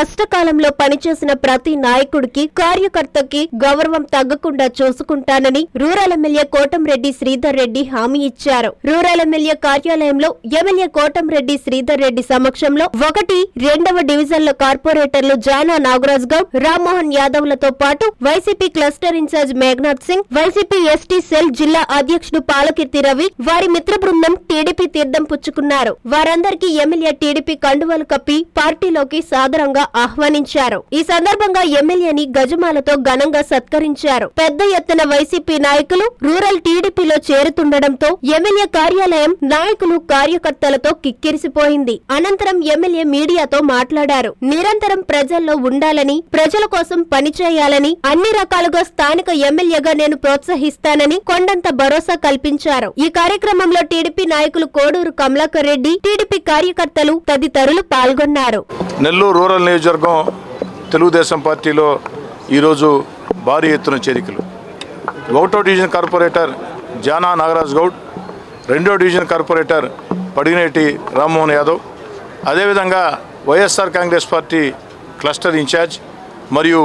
కష్టకాలంలో పనిచేసిన ప్రతి నాయకుడికి కార్యకర్తకి గౌరవం తగ్గకుండా చూసుకుంటానని రూరల్ ఎమ్మెల్యే కోటంరెడ్డి శ్రీధర్ రెడ్డి హామీ ఇచ్చారు. రూరల్ ఎమ్మెల్యే కార్యాలయంలో ఎమ్మెల్యే కోటంరెడ్డి శ్రీధర్ రెడ్డి సమక్షంలో 1, 2వ డివిజన్ల కార్పొరేటర్లు జానా నాగరాజ్ గౌడ్, రామ్మోహన్ యాదవ్లతో పాటు YCP cluster incharge Meghanath Singh, YCP ST cell జిల్లా అధ్యక్షుడు పాలకీర్తి రవి, వారి మిత్ర బృందం టీడీపీ తీర్థం పుచ్చుకున్నారు. వారందరికీ ఎమ్మెల్యే టీడీపీ కండువాలు కప్పి పార్టీలోకి సాదరంగా ఆహ్వానించారు. ఈ సందర్భంగా ఎమ్మెల్యేని గజమాలతో ఘనంగా సత్కరించారు. పెద్ద ఎత్తున వైసీపీ నాయకులు రూరల్ టీడీపీలో చేరుతుండటంతో ఎమ్మెల్యే కార్యాలయం నాయకులు కార్యకర్తలతో కిక్కిరిసిపోయింది. అనంతరం ఎమ్మెల్యే మీడియాతో మాట్లాడారు. నిరంతరం ప్రజల్లో ఉండాలని, ప్రజల కోసం పనిచేయాలని, అన్ని రకాలుగా స్థానిక ఎమ్మెల్యేగా నేను ప్రోత్సహిస్తానని కొండంత భరోసా కల్పించారు. ఈ కార్యక్రమంలో టీడీపీ నాయకులు కోడూరు కమలాకర్ రెడ్డి, టీడీపీ కార్యకర్తలు తదితరులు పాల్గొన్నారు. నెల్లూరు రూరల్ నియోజకవర్గం తెలుగుదేశం పార్టీలో ఈరోజు భారీ ఎత్తున చేరికలు. 1వ డివిజన్ కార్పొరేటర్ జానా నాగరాజ్ గౌడ్, 2వ డివిజన్ కార్పొరేటర్ పడిగినేటి రామ్మోహన్ యాదవ్, అదేవిధంగా YSR Congress party cluster incharge మరియు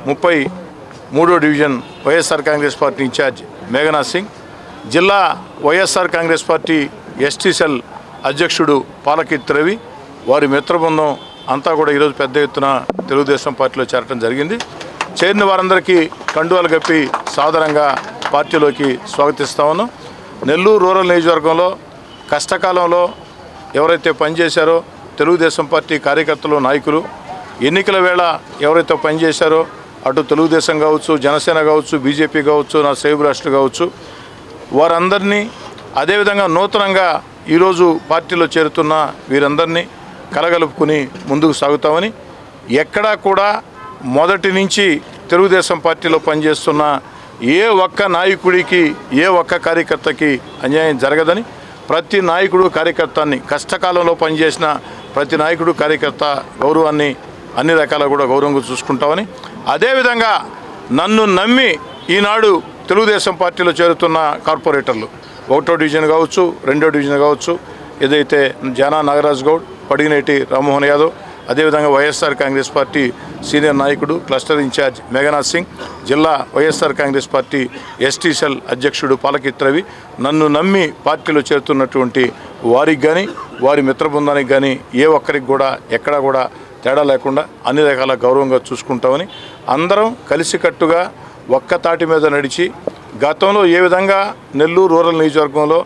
33వ division YSR Congress party incharge Meghanath Singh, జిల్లా YSR Congress party ST cell అధ్యక్షుడు పాలకీర్తి రవి, వారి మిత్రబృందం అంతా కూడా ఈరోజు పెద్ద ఎత్తున తెలుగుదేశం పార్టీలో చేరటం జరిగింది. చేరిన వారందరికీ కండువాలు కప్పి సాదరంగా పార్టీలోకి స్వాగతిస్తా ఉన్నాం. నెల్లూరు రూరల్ నియోజకవర్గంలో కష్టకాలంలో ఎవరైతే పనిచేశారో తెలుగుదేశం పార్టీ కార్యకర్తలు, నాయకులు, ఎన్నికల వేళ ఎవరైతే పనిచేశారో అటు తెలుగుదేశం కావచ్చు, జనసేన కావచ్చు, బీజేపీ కావచ్చు, నా సేవ్ రాష్ట్ర కావచ్చు, వారందరినీ, అదేవిధంగా నూతనంగా ఈరోజు పార్టీలో చేరుతున్న వీరందరినీ కలగలుపుకుని ముందుకు సాగుతామని, ఎక్కడా కూడా మొదటి నుంచి తెలుగుదేశం పార్టీలో పనిచేస్తున్న ఏ ఒక్క నాయకుడికి, ఏ ఒక్క కార్యకర్తకి అన్యాయం జరగదని, ప్రతి నాయకుడు కార్యకర్తని, కష్టకాలంలో పనిచేసిన ప్రతి నాయకుడు కార్యకర్త గౌరవాన్ని అన్ని రకాల కూడా గౌరవంగా చూసుకుంటామని, అదేవిధంగా నన్ను నమ్మి ఈనాడు తెలుగుదేశం పార్టీలో చేరుతున్న కార్పొరేటర్లు 1వ డివిజన్ కావచ్చు, 2వ డివిజన్ కావచ్చు, ఏదైతే జానా నాగరాజ్ గౌడ్, పడిగినేటి రామ్మోహన్ యాదవ్, అదేవిధంగా వైఎస్ఆర్ కాంగ్రెస్ పార్టీ సీనియర్ నాయకుడు క్లస్టర్ ఇన్ఛార్జ్ మేఘనాథ్ సింగ్, జిల్లా YSR Congress party ST cell అధ్యక్షుడు పాలకీర్తి రవి, నన్ను నమ్మి పార్టీలో చేరుతున్నటువంటి వారికి కానీ, వారి మిత్ర బృందానికి కానీ ఏ ఒక్కరికి కూడా ఎక్కడా కూడా తేడా లేకుండా అన్ని రకాల గౌరవంగా చూసుకుంటామని, అందరం కలిసికట్టుగా ఒక్క తాటి మీద నడిచి గతంలో ఏ విధంగా నెల్లూరు రూరల్ నియోజకవర్గంలో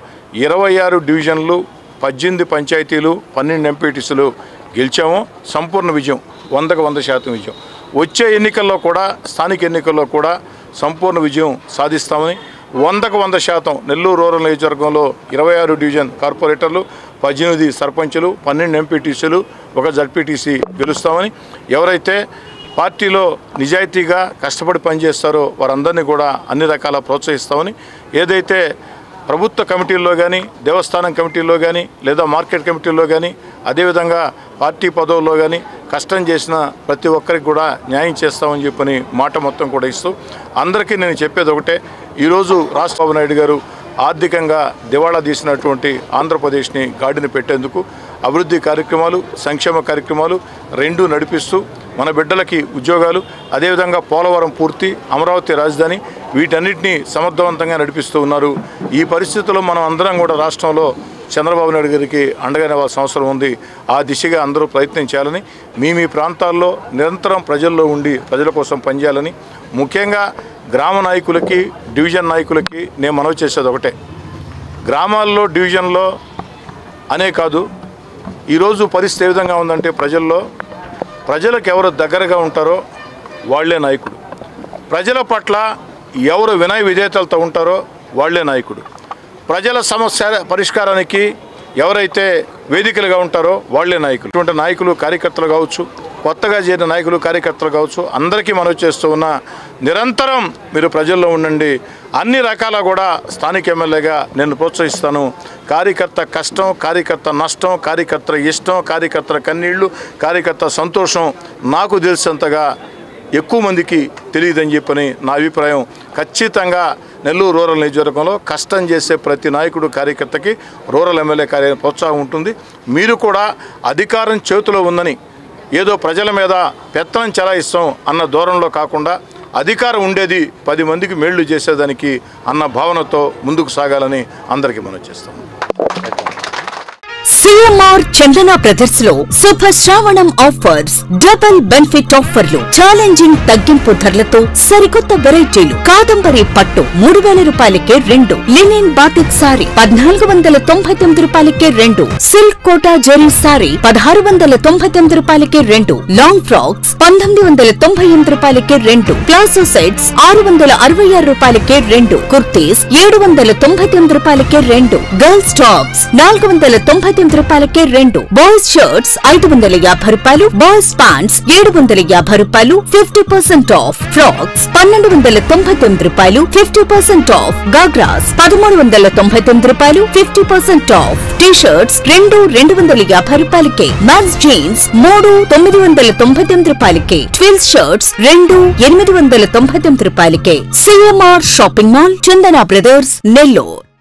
26 డివిజన్లు, 18 పంచాయతీలు, 12 ఎంపీటీసీలు గెలిచామో సంపూర్ణ విజయం, 100కు 100% విజయం. వచ్చే ఎన్నికల్లో కూడా, స్థానిక ఎన్నికల్లో కూడా సంపూర్ణ విజయం సాధిస్తామని, 100కు 100% నెల్లూరు రూరల్ నియోజకవర్గంలో 26 డివిజన్ కార్పొరేటర్లు, 18 సర్పంచులు, 12 ఎంపీటీసీలు, 1 జడ్పీటీసీ గెలుస్తామని, ఎవరైతే పార్టీలో నిజాయితీగా కష్టపడి పనిచేస్తారో వారందరినీ కూడా అన్ని రకాల ప్రోత్సహిస్తామని, ఏదైతే ప్రభుత్వ కమిటీల్లో కానీ, దేవస్థానం కమిటీల్లో కానీ, లేదా మార్కెట్ కమిటీల్లో కానీ, అదేవిధంగా పార్టీ పదవుల్లో కానీ కష్టం చేసిన ప్రతి ఒక్కరికి కూడా న్యాయం చేస్తామని చెప్పని మాట మొత్తం కూడా ఇస్తూ, అందరికీ నేను చెప్పేది ఒకటే, ఈరోజు రాష్ట్రబాబు నాయుడు గారు ఆర్థికంగా దివాళా తీసినటువంటి ఆంధ్రప్రదేశ్ని గాడిని పెట్టేందుకు అభివృద్ధి కార్యక్రమాలు, సంక్షేమ కార్యక్రమాలు రెండూ నడిపిస్తూ మన బిడ్డలకి ఉద్యోగాలు, అదేవిధంగా పోలవరం పూర్తి, అమరావతి రాజధాని, వీటన్నిటినీ సమర్థవంతంగా నడిపిస్తూ ఉన్నారు. ఈ పరిస్థితుల్లో మనం అందరం కూడా రాష్ట్రంలో చంద్రబాబు నాయుడు గారికి అండగా నిలవాల్సిన అవసరం ఉంది. ఆ దిశగా అందరూ ప్రయత్నం చేయాలని, మీ ప్రాంతాల్లో నిరంతరం ప్రజల్లో ఉండి ప్రజల కోసం పనిచేయాలని, ముఖ్యంగా గ్రామ నాయకులకి, డివిజన్ నాయకులకి నేను మనవి చేసేది ఒకటే, గ్రామాల్లో, డివిజన్లో అనే కాదు, ఈరోజు పరిస్థితి ఏ విధంగా ఉందంటే ప్రజలకు ఎవరు దగ్గరగా ఉంటారో వాళ్లే నాయకుడు, ప్రజల పట్ల ఎవరు వినయ విధేయతలతో ఉంటారో వాళ్లే నాయకుడు, ప్రజల సమస్య పరిష్కారానికి ఎవరైతే వేదికలుగా ఉంటారో వాళ్లే నాయకులు. ఇటువంటి నాయకులు, కార్యకర్తలు కావచ్చు, కొత్తగా చేరిన నాయకులు, కార్యకర్తలు కావచ్చు, అందరికీ మనవి చేస్తూ ఉన్న, నిరంతరం మీరు ప్రజల్లో ఉండండి. అన్ని రకాల కూడా స్థానిక ఎమ్మెల్యేగా నేను ప్రోత్సహిస్తాను. కార్యకర్త కష్టం, కార్యకర్త నష్టం, కార్యకర్త ఇష్టం, కార్యకర్తల కన్నీళ్లు, కార్యకర్త సంతోషం నాకు తెలిసినంతగా ఎక్కువ మందికి తెలియదని చెప్పని నా అభిప్రాయం. ఖచ్చితంగా నెల్లూరు రూరల్ నియోజకవర్గంలో కష్టం చేసే ప్రతి నాయకుడు, కార్యకర్తకి రూరల్ ఎమ్మెల్యే ప్రోత్సాహం ఉంటుంది. మీరు కూడా అధికారం చేతిలో ఉందని ఏదో ప్రజల మీద పెత్తనం చెలాయిస్తాం అన్న దూరంలో కాకుండా అధికారం ఉండేది 10 మందికి మేళ్లు చేసేదానికి అన్న భావనతో ముందుకు సాగాలని అందరికీ మనం చేస్తాం. సిఎంఆర్ చందన బ్రదర్స్ లో శుభ శ్రావణం ఆఫర్స్, డబుల్ బెనిఫిట్ ఆఫర్లు, ఛాలెంజింగ్ తగ్గింపు ధరలతో సరికొత్త వెరైటీలు. కాదంబరి పట్టు 3000 రూపాయలకే 2, లినిన్ బాతిక్ సారీ 1499 రూపాయలకే 2, సిల్క్ కోటా జరీ సారీ 1699 రూపాయలకే 2, లాంగ్ ఫ్రాక్స్ 1998 రూపాయలకే 2, ప్లాజో సెట్స్ 666 రూపాయలకే 2, కుర్తీస్ 799 రూపాయలకే 2, గర్ల్స్ టాప్స్ 499 రూపాయలకే 2, బాయ్స్ షర్ట్స్ 550 రూపాయలు, బాయ్స్ ప్యాంట్స్ 750 రూపాయలు 50% ఆఫ్, ఫ్రాక్స్ 1299 రూపాయలు 50% ఆఫ్, గాగ్రాస్ 1399 రూపాయలు 50% ఆఫ్, టీ షర్ట్స్ 250 రూపాయలకే, మ్యాన్స్ జీన్స్ 999 రూపాయలకే, ట్విల్స్ షర్ట్స్ 899 రూపాయలకే. CMR shopping mall, Chandana brothers, Nellore.